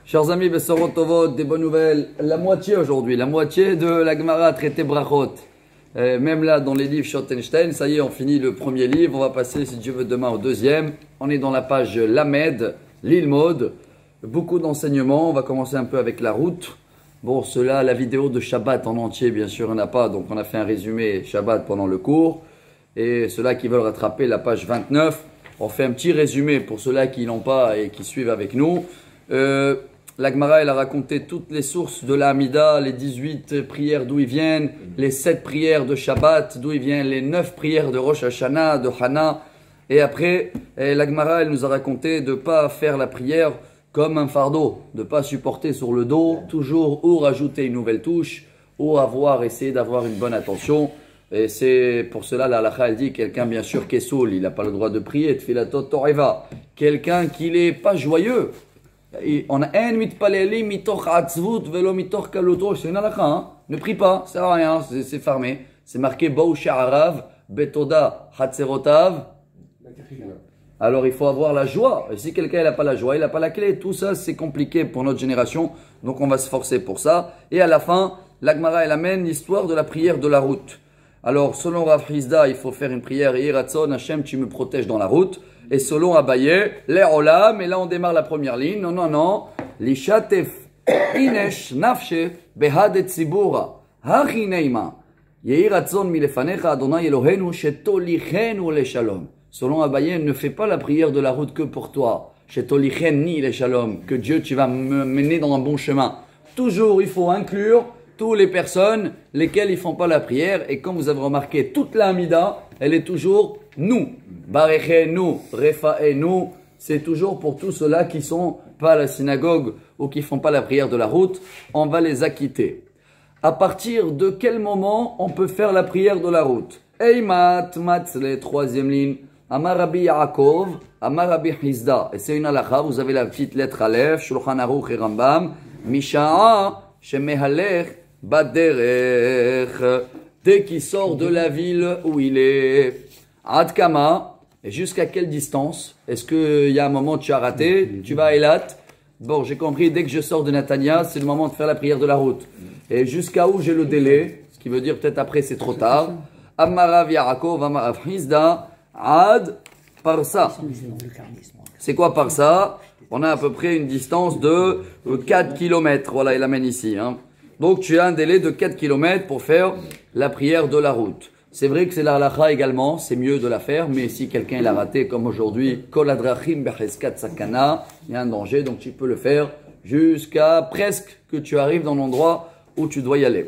Chers amis, Bessorot Tovot, des bonnes nouvelles. La moitié aujourd'hui, la moitié de la Gemara a traité Brachot. Même là, dans les livres Schottenstein, ça y est, on finit le premier livre. On va passer, si Dieu veut, demain au deuxième. On est dans la page Lamed, l'Ilmod. Beaucoup d'enseignements. On va commencer un peu avec la route. Bon, cela, la vidéo de Shabbat en entier, bien sûr, il n'y en a pas. Donc, on a fait un résumé Shabbat pendant le cours. Et ceux-là qui veulent rattraper la page 29, on fait un petit résumé pour ceux-là qui n'ont pas et qui suivent avec nous. La Gemara, elle a raconté toutes les sources de la Hamida, les 18 prières d'où ils viennent, les 7 prières de Shabbat, d'où ils viennent, les 9 prières de Rosh Hashanah, de Hana. Et après, la Gemara, elle nous a raconté de ne pas faire la prière comme un fardeau, de ne pas supporter sur le dos, toujours ou rajouter une nouvelle touche, ou essayer d'avoir une bonne attention. Et c'est pour cela, la halakha, elle dit, quelqu'un bien sûr qui est saoul, il n'a pas le droit de prier, tfilatot toreva. Quelqu'un qui n'est pas joyeux. On a un mitpaleli mitoch atzvut velo mitoch kaluto. C'est une halakha, hein? Ne prie pas, ça sert à rien, c'est fermé. C'est marqué Baou Sha'arav, Betoda Hatzerotav. Alors il faut avoir la joie. Et si quelqu'un n'a pas la joie, il n'a pas la clé. Tout ça, c'est compliqué pour notre génération. Donc on va se forcer pour ça. Et à la fin, l'Agmara, elle amène l'histoire de la prière de la route. Alors selon Rav Hizda, il faut faire une prière. Yiratzon, Hachem, tu me protèges dans la route. Et selon Abaye, l'Erolam, et là on démarre la première ligne. Non. Lishatef inesh nafshe behad et tzibura. Hachineima. Yiratzon milefanecha Adonai Elohenu shetolichenu le shalom. Selon Abaye, ne fais pas la prière de la route que pour toi. Shetolicheni le shalom. Que Dieu, tu vas me mener dans un bon chemin. Toujours, il faut inclure toutes les personnes lesquelles ils font pas la prière. Et comme vous avez remarqué, toute la Hamida, elle est toujours nous. Barechenu, Refaenu, c'est toujours pour tous ceux-là qui sont pas à la synagogue ou qui font pas la prière de la route, on va les acquitter. À partir de quel moment on peut faire la prière de la route? Eimat, matzle, troisième ligne. Amar Rabbi Yaakov, Amar Rabbi Hizda. Et c'est une halakha, vous avez la petite lettre Aleph, Shulchan Aruch et Rambam. Misha'a, shemehalech, baderech. Dès qu'il sort de la ville où il est. Adkama. Et jusqu'à quelle distance? Est-ce qu'il y a un moment où tu as raté? Tu vas à Eilat? Bon, j'ai compris, dès que je sors de Natania, c'est le moment de faire la prière de la route. Et jusqu'à où j'ai le délai? Ce qui veut dire peut-être après c'est trop tard. Amarav Yaakov, Amarav Hizda, Ad, Parsa. C'est quoi Parsa? On a à peu près une distance de 4 km. Voilà, il l'amène ici. Hein. Donc tu as un délai de 4 km pour faire la prière de la route. C'est vrai que c'est la halakha également, c'est mieux de la faire, mais si quelqu'un l'a raté, comme aujourd'hui, kol adrachim becheskat sakana, il y a un danger, donc tu peux le faire jusqu'à presque que tu arrives dans l'endroit où tu dois y aller.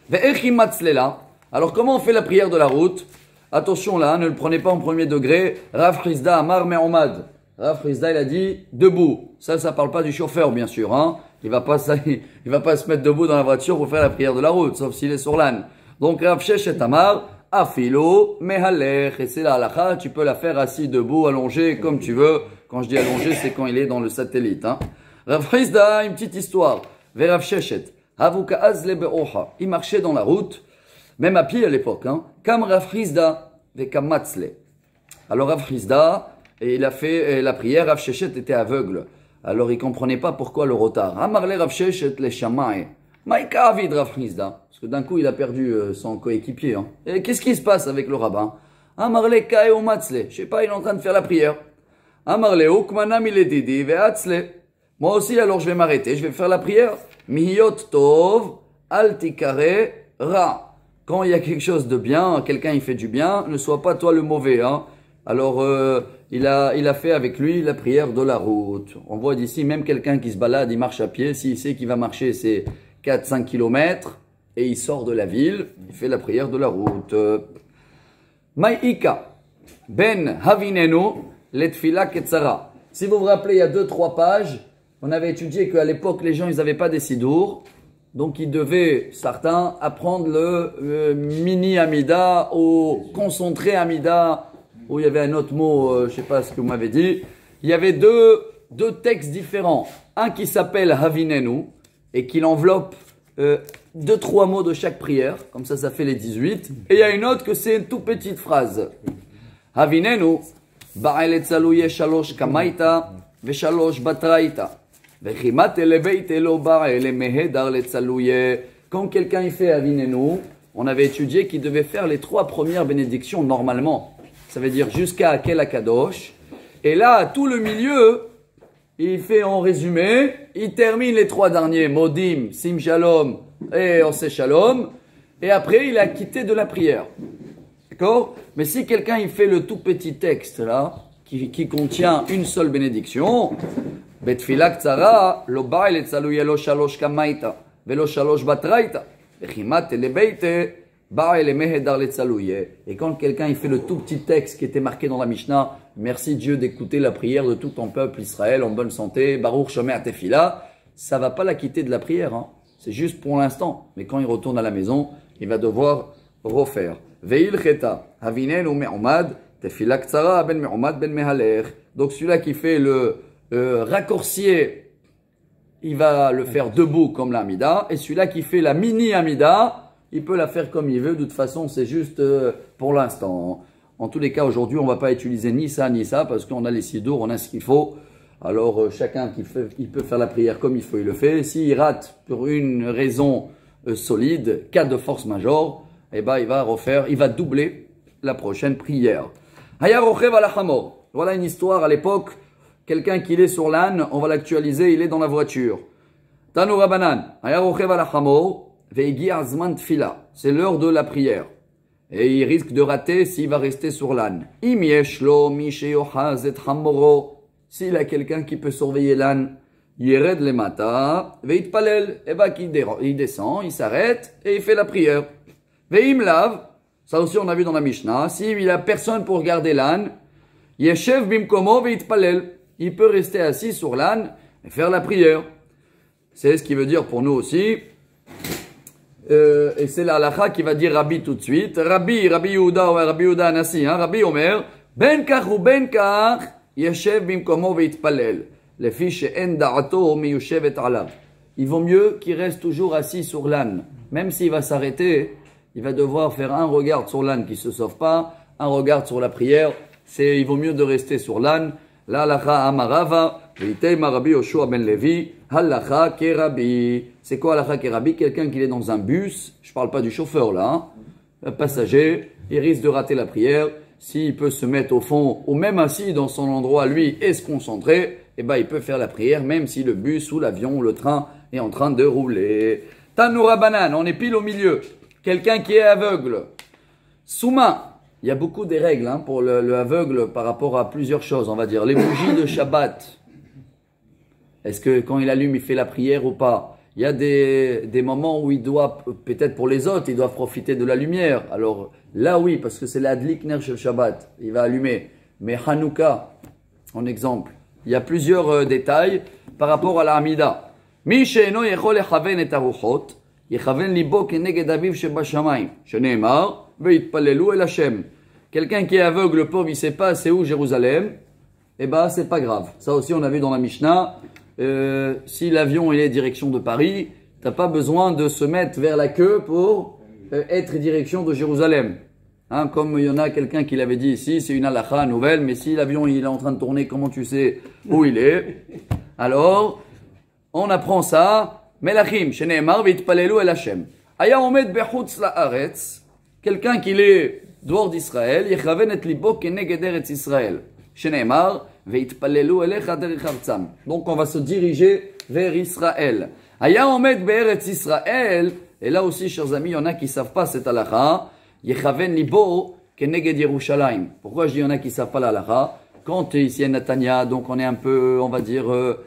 Alors comment on fait la prière de la route? Attention là, ne le prenez pas en premier degré. Rav Hizda Amar Me'omad. Rav Hizda il a dit debout. Ça parle pas du chauffeur bien sûr. Hein. Il va pas se mettre debout dans la voiture pour faire la prière de la route, sauf s'il est sur l'âne. Donc Rav Sheshet Amar Afilo mehalech. Et c'est la halakha, tu peux la faire assis, debout, allongé, comme tu veux. Quand je dis allongé, c'est quand il est dans le satellite. Hein. Rav Hizda, une petite histoire. Rav Sheshet. Havuka azle be'oha. Il marchait dans la route, même à pied à l'époque. Hein. Kam Rav Hizda ve kam matzle. Alors Rav Hizda, il a fait la prière. Rav Sheshet était aveugle. Alors il comprenait pas pourquoi le retard. Amarle Rav Sheshet le shamay. Maïka avid Rav Hizda. Parce que d'un coup, il a perdu son coéquipier. Hein. Et qu'est-ce qui se passe avec le rabbin? Amarle kae matzle. Je sais pas, il est en train de faire la prière. Amarle ukmana miledidi ve atzle. Moi aussi, alors je vais m'arrêter. Je vais faire la prière. Mihiyot tov al tikare ra. Quand il y a quelque chose de bien, quelqu'un il fait du bien, ne sois pas toi le mauvais. Hein. Alors, il a fait avec lui la prière de la route. On voit d'ici, même quelqu'un qui se balade, il marche à pied. S'il sait qu'il va marcher, c'est 4-5 km. Et il sort de la ville, il fait la prière de la route. Maïka, ben havinenu, letfila ketzara. Si vous vous rappelez, il y a 2-3 pages, on avait étudié qu'à l'époque, les gens, ils n'avaient pas des sidours. Donc, ils devaient, certains, apprendre le mini Amida ou concentré Amida, où il y avait un autre mot, je ne sais pas ce que vous m'avez dit. Il y avait deux textes différents. Un qui s'appelle Havinenu et qui l'enveloppe 2-3 mots de chaque prière. Comme ça fait les 18. Et il y a une autre que c'est une toute petite phrase. Havinenu, ba'el etzaluye shalosh kamaita ve shalosh batraita. Quand quelqu'un y fait Avinenu, on avait étudié qu'il devait faire les 3 premières bénédictions normalement. Ça veut dire jusqu'à Akel Akadosh. Et là, tout le milieu, il fait en résumé, il termine les 3 derniers, Modim, Sim Shalom et Ose Shalom. Et après, il a quitté de la prière. D'accord? Mais si quelqu'un il fait le tout petit texte là, qui contient une seule bénédiction, Betfila Ktsara, lo ba'il et tsaluye lo shalosh kamaita, velo shalosh batraita, vechimat elebeite, ba'il et mehedar le tsaluye. Et quand quelqu'un il fait le tout petit texte qui était marqué dans la Mishnah, merci Dieu d'écouter la prière de tout ton peuple Israël en bonne santé, Baruch Shomer Tefila, ça va pas la quitter de la prière, hein. C'est juste pour l'instant. Mais quand il retourne à la maison, il va devoir refaire. Veil cheta, havinen ou me'omad, tefila ktsara ben me'omad ben mehaler. Donc celui-là qui fait le raccourcier, il va le faire debout comme l'amida. Et celui-là qui fait la mini amida, il peut la faire comme il veut. De toute façon, c'est juste pour l'instant. En tous les cas, aujourd'hui, on ne va pas utiliser ni ça, parce qu'on a les sidours, on a ce qu'il faut. Alors, chacun qui peut faire la prière comme il faut, il le fait. S'il rate pour une raison solide, cas de force majeure, eh ben, il va doubler la prochaine prière. Voilà une histoire à l'époque. Quelqu'un qui est sur l'âne, on va l'actualiser, il est dans la voiture. Tanu Rabanan, c'est l'heure de la prière. Et il risque de rater s'il va rester sur l'âne. S'il a quelqu'un qui peut surveiller l'âne, Yered le mata, veit palel, et bah il descend, il s'arrête et il fait la prière. Veim lav, ça aussi on a vu dans la Mishnah, s'il a personne pour garder l'âne, Yeshev bimkomo veit palel, il peut rester assis sur l'âne et faire la prière. C'est ce qui veut dire pour nous aussi. Et c'est la halakha qui va dire Rabbi tout de suite. Rabbi Yehuda Anassi, hein, Rabbi Omer, ben kach ou ben kach, Yeshev bimkomo veit palel. Les fiches en da'ato miyushevet alav. Il vaut mieux qu'il reste toujours assis sur l'âne. Même s'il va s'arrêter, il va devoir faire un regard sur l'âne qui se sauve pas, un regard sur la prière. Il vaut mieux de rester sur l'âne. La halakha amarava, veitema Rabbi Yoshua ben Levi, halakha kerabi. C'est quoi halakha kerabi? Quelqu'un qui est dans un bus, je parle pas du chauffeur là, hein, un passager, il risque de rater la prière. S'il peut se mettre au fond, ou même assis dans son endroit, lui, et se concentrer, eh ben, il peut faire la prière, même si le bus ou l'avion ou le train est en train de rouler. Tanoura banane, on est pile au milieu. Quelqu'un qui est aveugle. Souma, il y a beaucoup des règles hein, pour le aveugle par rapport à plusieurs choses, on va dire. Les bougies de Shabbat. Est-ce que quand il allume, il fait la prière ou pas? Il y a des moments où il doit, peut-être pour les autres, il doit profiter de la lumière. Alors là, oui, parce que c'est l'adlik ner shel Shabbat. Il va allumer. Mais Hanouka, en exemple, il y a plusieurs détails par rapport à la Hamida. Mi she'eno yechol lechaven et aruchot, yechaven libo keneged aviv shebashamayim, sheneemar, ve'itpalelu el Hashem. Quelqu'un qui est aveugle, le pauvre, il ne sait pas c'est où Jérusalem, eh ben, c'est pas grave. Ça aussi, on a vu dans la Mishnah. Si l'avion est direction de Paris, tu n'as pas besoin de se mettre vers la queue pour être direction de Jérusalem. Hein, comme il y en a quelqu'un qui l'avait dit ici, c'est une halakha nouvelle, mais si l'avion il est en train de tourner, comment tu sais où il est? Alors, on apprend ça. Melachim, sheneemar v'itpalelu el Hashem. Aya omed bechutz la'aretz, quelqu'un qui est dehors d'Israël, yechaven et libo keneged eretz Israël. Sheneemar v'itpalelu elecha derech artzam. Donc on va se diriger vers Israël. Aya omed be'eretz Israël, et là aussi, chers amis, il y en a qui ne savent pas cette halakha. Yechaven libo keneged Yerushalayim. Pourquoi je dis il y en a qui ne savent pas la halakha? Quand tu es ici à Netanya, donc on est un peu, on va dire,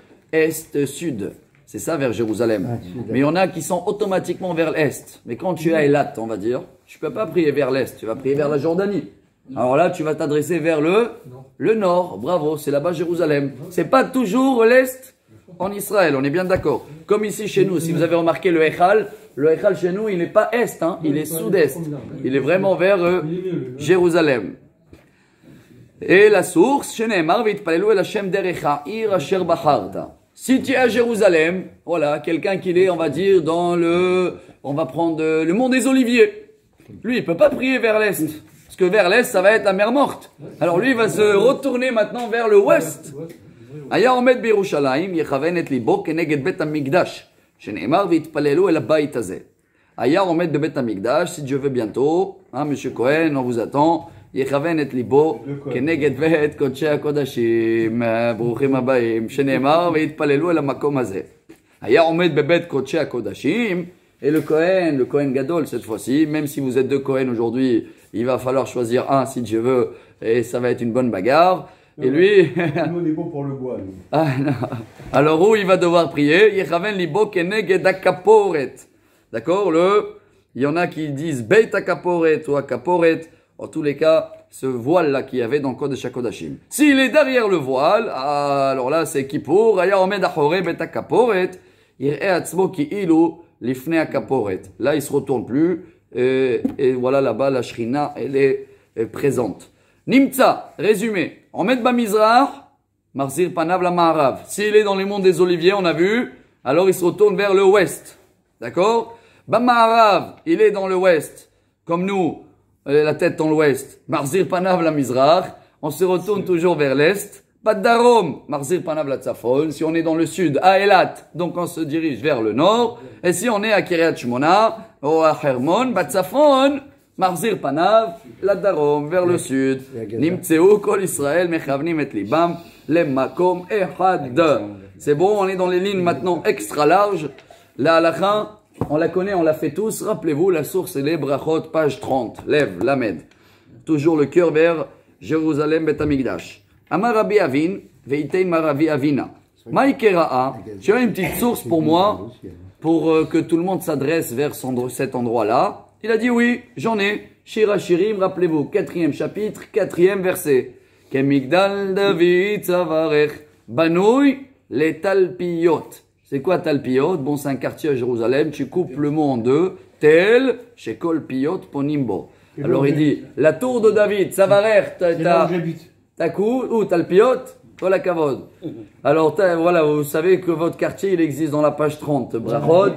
est-sud. C'est ça, vers Jérusalem. Mais il y en a qui sont automatiquement vers l'est. Mais quand tu es à Eilat, on va dire, tu ne peux pas prier vers l'est, tu vas prier vers la Jordanie. Alors là, tu vas t'adresser vers le nord. Bravo, c'est là-bas Jérusalem. C'est pas toujours l'est en Israël, on est bien d'accord. Comme ici chez nous, si vous avez remarqué le Echal chez nous, il n'est pas est, hein, il est sud-est. Il est vraiment vers Jérusalem. Et la source, Sheneemar v'itpalelu el Hashem derech ha'ir asher bacharta. Si tu es à Jérusalem, voilà, quelqu'un qui est, on va dire, on va prendre le mont des Oliviers. Lui, il peut pas prier vers l'est. Parce que vers l'est, ça va être la mer morte. Alors lui, il va se retourner maintenant vers le ouest. היה עומד בירושלים, יכוון את ליבו כנגד בית המקדש, שנאמר והתפללו אל הבית הזה. היה עומד בבית המקדש, si Dieu veut bientôt, monsieur Cohen, on vous attend, יכוון את ליבו כנגד בית קודשי הקודשים, ברוכים הבאים, שנאמר והתפללו אל המקום הזה. היה עומד בבית קודשי הקודשים, et le Cohen Gadol cette fois-ci, même si vous êtes deux Cohen aujourd'hui, il va falloir choisir un si Dieu veut, et ça va être une bonne bagarre. Et lui, nous on est bon pour le bois. Ah, alors où il va devoir prier? Yechaven libo keneged akaporet. D'accord? Il y en a qui disent Beit akaporet ou akaporet. En tous les cas, ce voile-là qu'il y avait dans le Kodesh HaKodashim. S'il est derrière le voile, alors là c'est Kippour. Aya omed achore Beit akaporet. Yir'e atzmo ki ilu lifne akaporet. Là il se retourne plus. Et voilà là-bas la Shrina, elle est présente. Nimtza, résumé. Omed Bamizrach, Marzir Panav la Maharav. S'il est dans les monts des Oliviers, on a vu, alors il se retourne vers le ouest. D'accord? Bamaharav, il est dans le ouest. Comme nous, la tête dans l'ouest. Marzir Panav la Mizrach, on se retourne toujours vers l'est. Badarom, Marzir Panav la Tzafon. Si on est dans le sud, à Elat, donc on se dirige vers le nord. Et si on est à Kiryat Shmona, ou à Hermon, Batzafon, Marzir Panav, la Darom, vers le sud. Nimtseu kol Israël mechavnim et libam le makom ehad. C'est bon, on est dans les lignes maintenant extra larges. La halakha, on la connaît, on la fait tous. Rappelez-vous, la source est les brachot, page 30. Lève, lamed. Toujours le cœur vers Jérusalem, Bet Hamikdash. Amar Rabbi Avin, veitein maravi avina. Maïkera'a, tu as une petite source pour moi, pour que tout le monde s'adresse vers cet endroit-là. Il a dit oui, j'en ai. Shira Shirim, rappelez-vous, 4e chapitre, 4e verset. Kemigdal David Savarech, Banouy, les Talpiyot. C'est quoi Talpiyot? Bon, c'est un quartier à Jérusalem, tu coupes le mot en deux. Tel, chez Kol Piyot Ponimbo. Alors il dit, la tour de David, Savarech, t'as où Talpiyot? Voilà Kavod. Alors voilà, vous savez que votre quartier il existe dans la page 30. Brachot.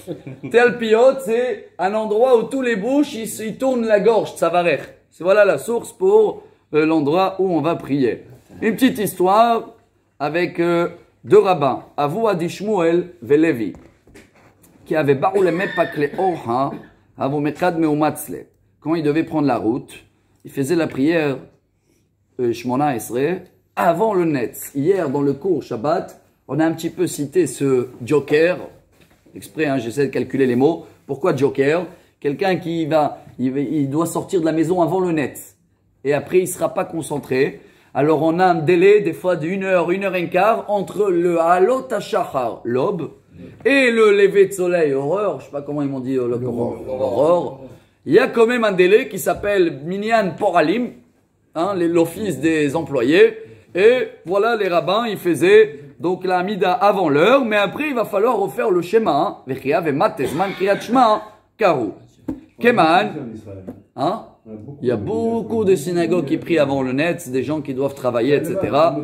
Tel Piyot, c'est un endroit où tous les bouches ils tournent la gorge. Tsavarech. C'est voilà la source pour l'endroit où on va prier. Une petite histoire avec deux rabbins, Avu Adishmuel Velevi, qui avaient baroulé mepakle orha, Avu mekad meumatzle. Quand ils devaient prendre la route, ils faisaient la prière Shmona Esrei avant le Netz. Hier, dans le cours Shabbat, on a un petit peu cité ce joker. Exprès, hein, j'essaie de calculer les mots. Pourquoi joker? Quelqu'un qui il doit sortir de la maison avant le Netz. Et après, il ne sera pas concentré. Alors, on a un délai, des fois, d'1 heure, 1 heure et quart, entre le Halot HaShachar, l'aube, et le lever de soleil, aurore. Je ne sais pas comment ils m'ont dit, aurore. Il y a quand même un délai qui s'appelle Minyan Poralim, hein, l'office des employés. Et voilà, les rabbins, ils faisaient donc la Hamida avant l'heure, mais après, il va falloir refaire le schéma. Vechia vematezman kriyat shema karu. Keman. Hein? Il y a beaucoup de synagogues qui prient avant le net, des gens qui doivent travailler, etc.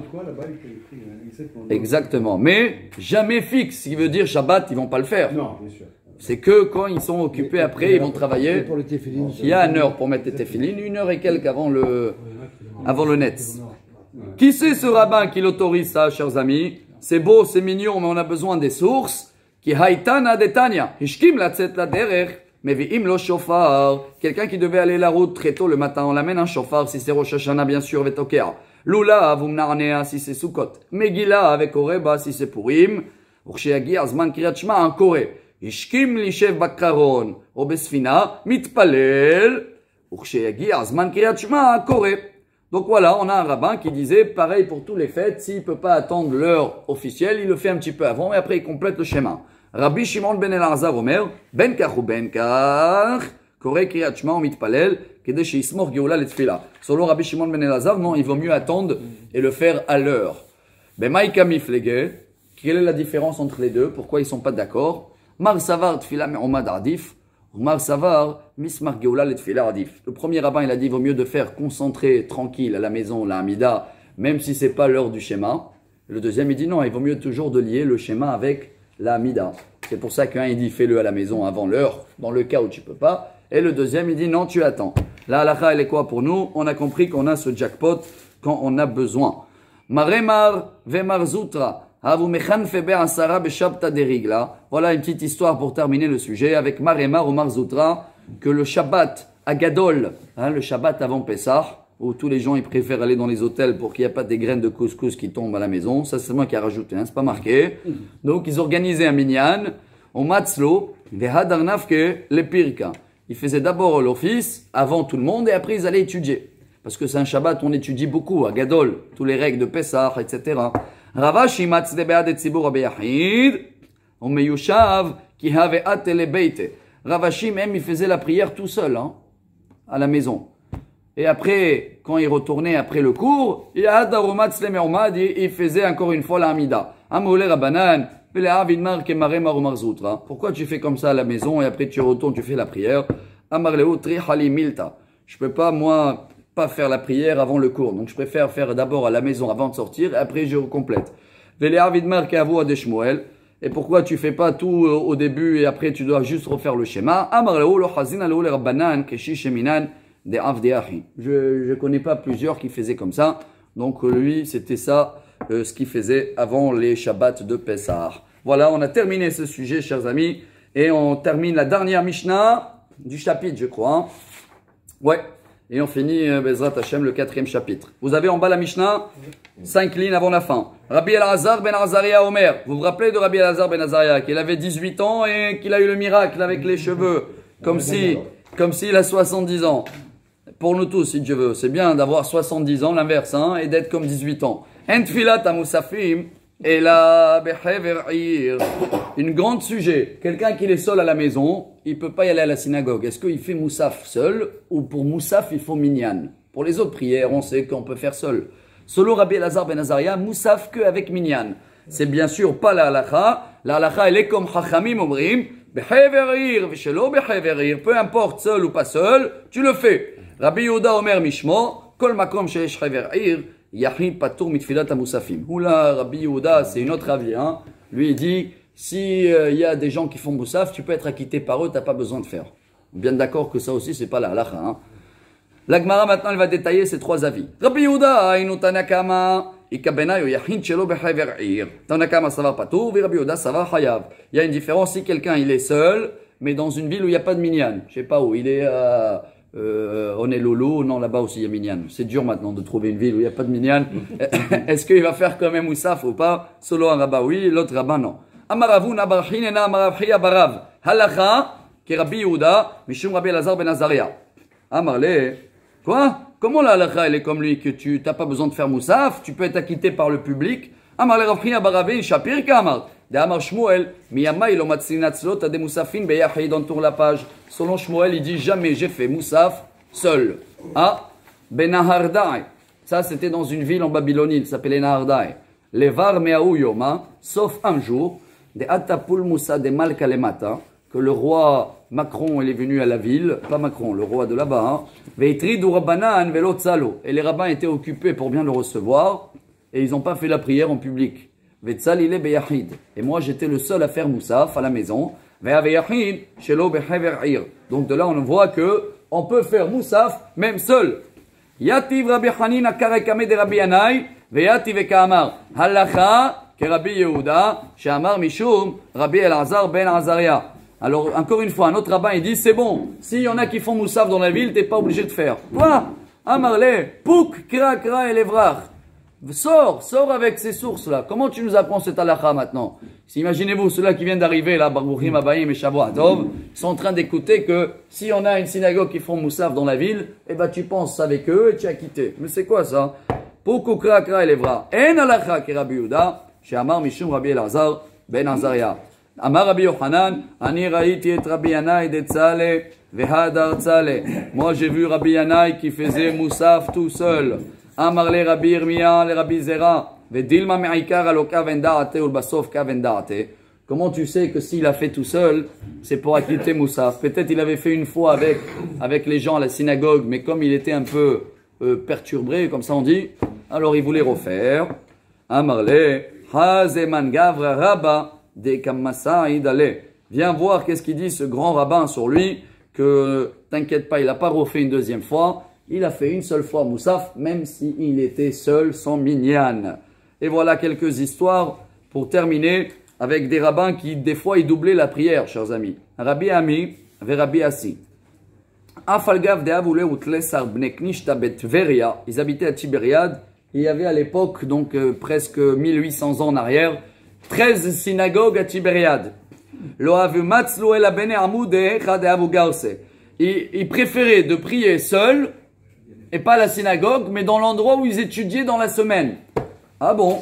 Exactement. Mais jamais fixe, ce qui veut dire Shabbat, ils vont pas le faire. Non, bien sûr. C'est que quand ils sont occupés après, ils vont travailler. Il y a 1 heure pour mettre les téfilines, 1 heure et quelques avant le net. Qui c'est ce rabbin qui l'autorise ça, chers amis? C'est beau, c'est mignon, mais on a besoin des sources. Qui haïtana detania, hishkim la tset la derech, mais vi'im lo shofar. Quelqu'un qui devait aller la route très tôt le matin, on l'amène un shofar, si c'est Rosh Hashanah, bien sûr, vetokea. Lula, vumnarnea, si c'est Sukkot. Megillah, avec Oreba, si c'est Purim. Ursheagi, azman kriyat shema, en Corée. Hishkim lishev bakaron, obesfina, mitpalel. Ursheagi, azman kriyat shema, en Corée. Donc voilà, on a un rabbin qui disait, pareil pour tous les fêtes, s'il ne peut pas attendre l'heure officielle, il le fait un petit peu avant et après il complète le schéma. Rabbi Shimon ben Elazar Omer, ben kach ou ben kach, koreh kriyat shema ou mitpalel, kedeh sheismor geoula letfila. Selon Rabbi Shimon ben Elazar, non, il vaut mieux attendre et le faire à l'heure. Ben maïka miflege, quelle est la différence entre les deux? Pourquoi ils ne sont pas d'accord? Mar savar tfila me'omad adif. Omar Savar, Mismar Geoula le Tfila Adif. Le premier rabbin, il a dit, il vaut mieux de faire concentrer, tranquille, à la maison, la Hamida, même si c'est pas l'heure du schéma. Le deuxième, il dit non, il vaut mieux toujours de lier le schéma avec la Hamida. C'est pour ça qu'un, il dit, fais-le à la maison avant l'heure, dans le cas où tu peux pas. Et le deuxième, il dit, non, tu attends. La halakha, elle est quoi pour nous? On a compris qu'on a ce jackpot quand on a besoin. Maremar vemar zutra. Voilà une petite histoire pour terminer le sujet avec Maremar ou Marzoutra, que le Shabbat à Gadol, le Shabbat avant Pessah, où tous les gens ils préfèrent aller dans les hôtels pour qu'il n'y ait pas des graines de couscous qui tombent à la maison. Ça c'est moi qui ai rajouté, c'est pas marqué. Donc ils organisaient un minyan, au Matzlo, des Hadarnafke, les Pirka. Ils faisaient d'abord l'office avant tout le monde et après ils allaient étudier. Parce que c'est un Shabbat, on étudie beaucoup à Gadol, tous les règles de Pessah, etc. Ravashi matzle be'ad et tzibur beyachid, on meyushav ki have atele beite. Ravashi même il faisait la prière tout seul, à la maison. Et après, quand il retournait après le cours, il faisait encore une fois la Hamida. Pourquoi tu fais comme ça à la maison et après tu retournes, tu fais la prière? Je peux pas, moi, pas faire la prière avant le cours. Donc je préfère faire d'abord à la maison avant de sortir et après je complète. Et pourquoi tu fais pas tout au début et après tu dois juste refaire le schéma? Je connais pas plusieurs qui faisaient comme ça. Donc lui, c'était ça ce qu'il faisait avant les Shabbats de Pessah. Voilà, on a terminé ce sujet, chers amis. Et on termine la dernière Mishnah du chapitre, je crois. Ouais. Et on finit, Bezrat Hashem, le 4e chapitre. Vous avez en bas la Mishnah, 5 lignes avant la fin. Rabbi Elazar ben Azaria Omer. Vous vous rappelez de Rabbi Elazar ben Azaria, qu'il avait 18 ans et qu'il a eu le miracle avec les cheveux. Comme s'il a 70 ans. Pour nous tous, si Dieu veut. C'est bien d'avoir 70 ans, l'inverse, et d'être comme 18 ans. Entfilat Musafim et la behever. Une grande sujet. Quelqu'un qui est seul à la maison, il peut pas y aller à la synagogue. Est-ce qu'il fait Moussaf seul ou pour Moussaf il faut Minyan? Pour les autres prières, on sait qu'on peut faire seul. Solo Rabbi Elazar ben Azaria, Moussaf que avec Minyan. C'est bien sûr pas la halakha. La halakha elle est comme Chachamim Omrim, beheverir, vishelo beheverir. Peu importe seul ou pas seul, tu le fais. Rabbi Yehuda Omer Mishmo, kol makom sheyesh heverir. Yahid Patour Mitfilat Moussafim. Oula, Rabbi Yehuda, c'est une autre avis. Lui, il dit, si y a des gens qui font Moussaf, tu peux être acquitté par eux, tu n'as pas besoin de faire. Bien d'accord que ça aussi, c'est pas la halakha. La Gemara, maintenant, elle va détailler ces 3 avis. Rabbi Yehuda, Ainu Tanakama, Ikabenayo Yahid Shelo Beheverir. Tanakama, ça va Patour, Rabbi Yehuda, ça va Hayav. Il y a une différence si quelqu'un, il est seul, mais dans une ville où il n'y a pas de minyan. Je sais pas où, il est on est Lolo, non là-bas aussi il y a Minyan. C'est dur maintenant de trouver une ville où il n'y a pas de Minyan. Est-ce qu'il va faire quand même Moussaf ou pas? Solo un rabbin oui, l'autre rabbin non. Amaravu nabarchinena amarabchi abarav. Halacha, qui Rabbi Yehuda, Mishum Rabbi Elazar ben Azaria. Amarle, quoi? Comment la halacha elle est comme lui que tu n'as pas besoin de faire Moussaf, tu peux être acquitté par le public? Amarle Rabbi Abaravin Shapir Kamar. De Amar Shmuel, Miyamai lo matzinatzlo tade Moussafin beyachid, on tourne la page. Selon Shmuel, il dit jamais j'ai fait Moussaf seul. Benahardai. Ça, c'était dans une ville en Babylonie, il s'appelait Nahardai. Levar meaou yoma, sauf un jour, de Atapul Moussa de Malkalemata, que le roi Macron, il est venu à la ville, pas Macron, le roi de là-bas, Veitrid ou Rabbanan velot salo. Et les rabbins étaient occupés pour bien le recevoir, et ils n'ont pas fait la prière en public. Vetsalile beyachid. Et moi, j'étais le seul à faire Moussaf à la maison. Donc de là on voit que on peut faire Moussaf même seul. Yativ Rabbi Hanina karekame de Rabbi Yanai veyativ ekamar halacha ke Rabbi Yehuda she'amar mishum Rabbi Elazar ben Azaria. Alors encore une fois un autre rabbin il dit c'est bon, s'il y en a qui font Moussaf dans la ville t'es pas obligé de faire. Quoi? Amarle pouk kra kra et levrach. Sors avec ces sources-là. Comment tu nous apprends cette halakha maintenant? Imaginez-vous, ceux-là qui viennent d'arriver, là, Baruchim, Abayim et Shavuot Tov, sont en train d'écouter que si on a une synagogue qui font Moussaf dans la ville, eh ben tu penses avec eux et tu as quitté. Mais c'est quoi ça? Poukou kra kra elevra. En halakha ki Rabbi Yehuda, she'amar mishum Rabbi Elazar ben Azaria. Amar Rabbi Yochanan, ani raïti et Rabbi Yanai de Tzale vehadar Tzale. Moi j'ai vu Rabbi Yanai qui faisait Moussaf tout seul. Amar le Rabbi Yirmiya, le Rabbi Zera, vedilma me'ikar aloka vendaate ou basov ka vendaate. Comment tu sais que s'il a fait tout seul, c'est pour acquitter Moussaf? Peut-être il avait fait une fois avec les gens à la synagogue, mais comme il était un peu perturbé, comme ça on dit, alors il voulait refaire. Amar le hazeman gavra rabba de kamasa idale. Viens voir qu'est-ce qu'il dit ce grand rabbin sur lui, que t'inquiète pas, il n'a pas refait une deuxième fois. il a fait une seule fois Moussaf, même s'il était seul, sans minyan. Et voilà quelques histoires pour terminer avec des rabbins qui, des fois, ils doublaient la prière, chers amis. Rabbi Ami avait Rabbi Assi. Ils habitaient à Tibériade. Il y avait à l'époque, donc presque 1800 ans en arrière, 13 synagogues à Tibériade. Ils préféraient de prier seuls, et pas à la synagogue, mais dans l'endroit où ils étudiaient dans la semaine. Ah bon?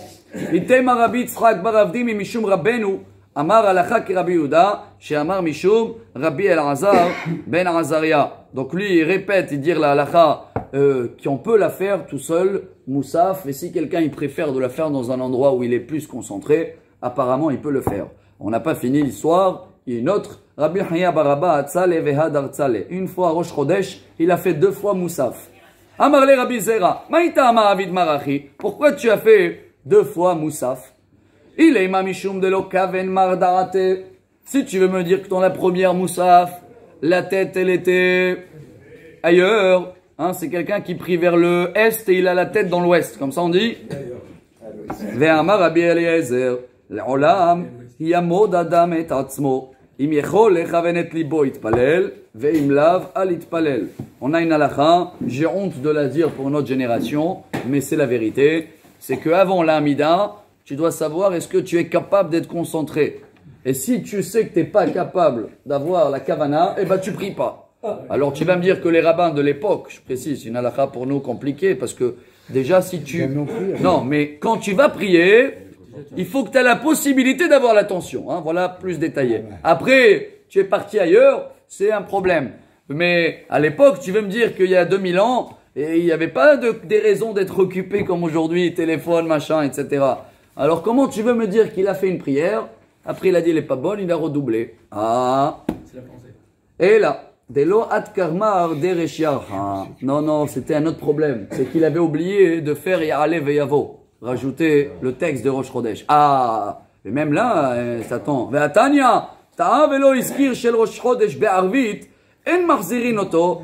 Amar alakha ki Rabbi Yehuda, chez Amar Mishum, Rabbi El-Azar, Ben Azaria. Donc lui, il répète, il dit la halakha qu'on peut la faire tout seul, Moussaf, et si quelqu'un il préfère de la faire dans un endroit où il est plus concentré, apparemment il peut le faire. On n'a pas fini l'histoire, il y a une autre. Rabbi Haya Baraba Atzale Vehad Artzale. Une fois à Rosh Chodesh, il a fait 2 fois Moussaf. Amar le Rabbi Zera, Maïta Amar Avid Marachi, pourquoi tu as fait 2 fois Moussaf? Il est mamishum de l'okaven mardarate. Si tu veux me dire que dans la première Moussaf, la tête elle était ailleurs, hein, c'est quelqu'un qui prie vers le est et il a la tête dans l'ouest, comme ça on dit. Ve'amar Rabbi Eliezer, l'olam yamod adam et atzmo, im yechol lechaven et libo itpalel, ve'im lav al itpalel. On a une halakha, j'ai honte de la dire pour notre génération, mais c'est la vérité, c'est qu'avant l'Amida, tu dois savoir est-ce que tu es capable d'être concentré. Et si tu sais que tu n'es pas capable d'avoir la kavana, eh ben tu pries pas. Alors tu vas me dire que les rabbins de l'époque, je précise, c'est une halakha pour nous compliquée, parce que déjà si tu... Non, mais quand tu vas prier, il faut que tu aies la possibilité d'avoir l'attention. Hein, voilà, plus détaillé. Après, tu es parti ailleurs, c'est un problème. Mais à l'époque, tu veux me dire qu'il y a 2000 ans, et il n'y avait pas des raisons d'être occupé comme aujourd'hui, téléphone, machin, etc. Alors comment tu veux me dire qu'il a fait une prière, après il a dit elle n'est pas bonne, il a redoublé. Ah. C'est la pensée. Et là, Delo at karmar dereshiarha. Non, c'était un autre problème. C'est qu'il avait oublié de faire Ya'ale veyavo. Rajouter le texte de Rosh Chodesh. Ah. Et même là, Satan. Ve'atanya, ta'a velo iskir shel Rosh Chodesh be'arvit, en mahzirin oto.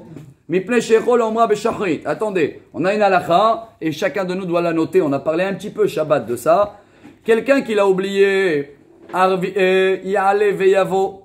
Attendez, on a une halakha et chacun de nous doit la noter. On a parlé un petit peu Shabbat de ça. Quelqu'un qui l'a oublié, Ya'ale Veyavo,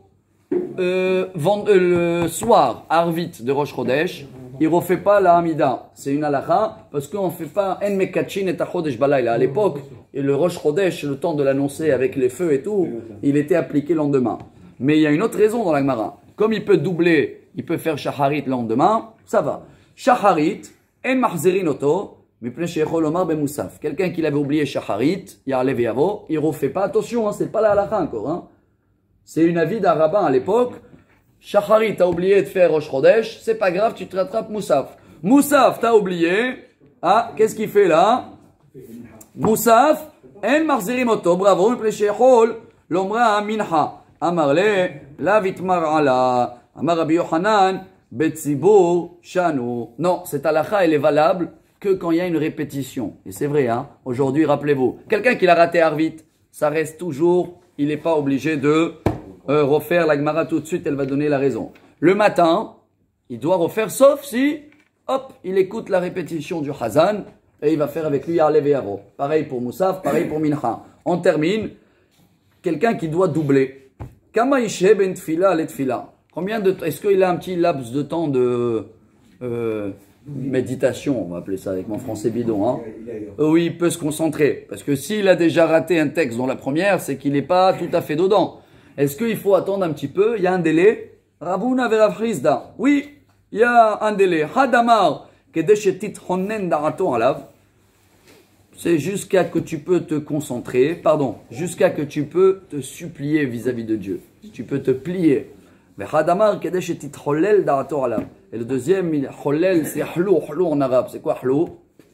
le soir, Arvit de Rosh Chodesh, il ne refait pas la Hamida. C'est une halakha parce qu'on ne fait pas En Mekachin et Chodesh Balayla. À l'époque, et le Rosh Chodesh, le temps de l'annoncer avec les feux et tout, il était appliqué le lendemain. Mais il y a une autre raison dans la Gemara. Comme il peut doubler, il peut faire Shacharit le lendemain, ça va. Shacharit, en mahzerin oto, mipnei sheyechol lomar bemoussaf. Quelqu'un qui l'avait oublié Shacharit, ya'ale veyavo, il ne refait pas. Attention, hein, c'est pas la halakha encore. Hein. C'est une avis d'un rabbin à l'époque. Shacharit, t'as oublié de faire Rosh Chodesh, c'est pas grave, tu te rattrapes Moussaf. Moussaf, t'as oublié. Ah, qu'est-ce qu'il fait là? Moussaf, en mahzerin oto, bravo, mipnei sheyechol lomra minha. Amarle, la vitmar ala. Amar Rabbi Yochanan, Betzibur, Shanu. Non, cette halakha, elle est valable que quand il y a une répétition. Et c'est vrai, hein. Aujourd'hui, rappelez-vous, quelqu'un qui l'a raté Arvit, ça reste toujours, il n'est pas obligé de refaire la Gemara tout de suite, elle va donner la raison. Le matin, il doit refaire, sauf si, hop, il écoute la répétition du Hazan, et il va faire avec lui Ya'ale veyavo. Pareil pour Moussaf, pareil pour Mincha. On termine, quelqu'un qui doit doubler. Kama ishe ben tfila le tfila. Combien de temps, est-ce qu'il a un petit laps de temps de méditation, on va appeler ça avec mon français bidon, hein? Oui, il peut se concentrer. Parce que s'il a déjà raté un texte dans la première, c'est qu'il n'est pas tout à fait dedans. Est-ce qu'il faut attendre un petit peu? Il y a un délai. Rabuna verafrizda. Oui, il y a un délai. Hadamar, kedeshetit honnen darato alav. C'est jusqu'à que tu peux te concentrer, jusqu'à que tu peux te supplier vis-à-vis de Dieu. Tu peux te plier. Et le deuxième, Cholel, c'est Hlou en arabe. C'est quoi Hlou?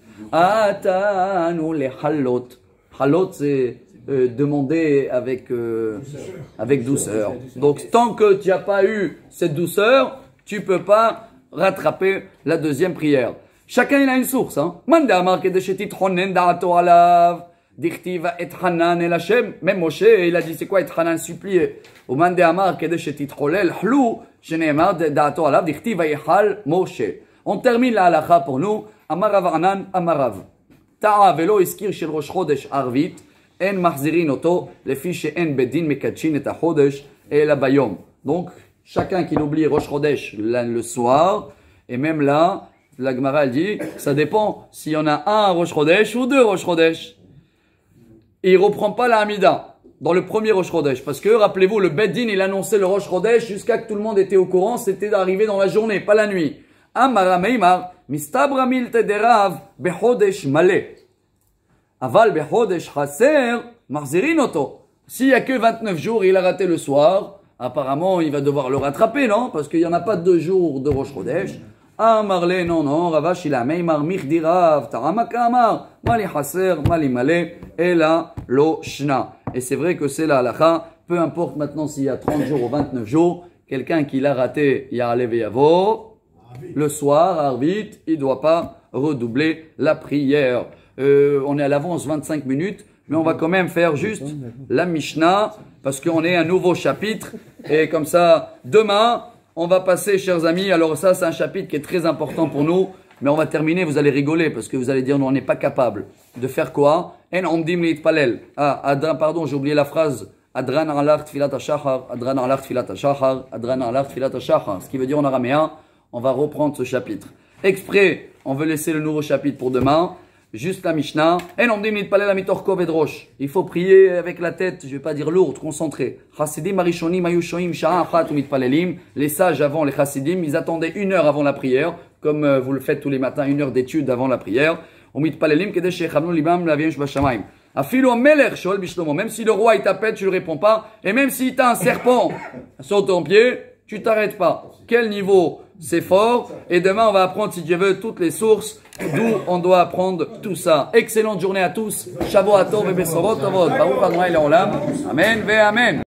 Atanu le halot. Halot, c'est demander avec douceur. Donc, tant que tu n'as pas eu cette douceur, tu ne peux pas rattraper la deuxième prière. Chacun il a une source. Mande amar kedeshetit honen da'ato alav. Dichtiva et Hanan el Hashem. Même Moshe, il a dit c'est quoi et Hanan supplier. Au Mande amar kedeshetit cholel hlou. Sheneemar da'ato alav. Dichtiva yechal Moshe. On termine la halakha pour nous. Amarav Anan, Amarav. Ta'a velo iskir shel Rosh Chodesh Arvit, en mahzirin oto, lefi she'en bedin mekachin et ha-chodesh et la bayom. Donc, chacun qui oublie Rosh Chodesh le soir, et même là, la Gemara elle dit, ça dépend s'il y en a un Rosh Chodesh ou deux Rosh Chodesh. Et il ne reprend pas la Hamida dans le premier Rosh Chodesh. Parce que, rappelez-vous, le Beddin, il annonçait le Rosh Chodesh jusqu'à que tout le monde était au courant, c'était d'arriver dans la journée, pas la nuit. Amara Meimar, mistabramil tederav bechodesh malé. Aval bechodesh chaser, marzirin oto. S'il n'y a que 29 jours et il a raté le soir, apparemment, il va devoir le rattraper, non? Parce qu'il n'y en a pas 2 jours de Rosh Chodesh. Amarle, non, Ravash il a Meimar, Michdirav, Taramaka Amar, Mali Haser, Mali Malé, et là, lo Shna. Et c'est vrai que c'est la halakha, peu importe maintenant s'il y a 30 jours ou 29 jours, quelqu'un qui l'a raté, Ya'alev Yavo, le soir, Arvit, il ne doit pas redoubler la prière. On est à l'avance 25 minutes, mais on va quand même faire juste la Mishnah, parce qu'on est un nouveau chapitre, et comme ça, demain, on va passer, chers amis, alors ça c'est un chapitre qui est très important pour nous, mais on va terminer, vous allez rigoler, parce que vous allez dire, non, on n'est pas capable de faire quoi? En omdim litpalel. Pardon, j'ai oublié la phrase. Adran alach tfilat hashachar, adran alach tfilat hashachar, adran alach tfilat hashachar. Ce qui veut dire en araméen, on va reprendre ce chapitre. Exprès, on veut laisser le nouveau chapitre pour demain. Juste la Mishnah. En omdim litpalel amitor koved rosh. Il faut prier avec la tête, je vais pas dire lourde, concentrée. Chassidim arishonim ayushoim sha'a achat mitpalelim. Les sages avant les chassidim, ils attendaient 1 heure avant la prière, comme vous le faites tous les matins, 1 heure d'étude avant la prière. Mitpalelim kede shechavnu libam lavien shbashamaim. Afilu amelech shol bishlomo. Même si le roi il t'appelle, tu le réponds pas. Et même si t'as un serpent sur ton pied, tu t'arrêtes pas. Quel niveau? C'est fort. Et demain, on va apprendre, si Dieu veut, toutes les sources d'où on doit apprendre tout ça. Excellente journée à tous. Shavuot tov et besorot tovot. Baruch Adonai leolam. Amen ve amen.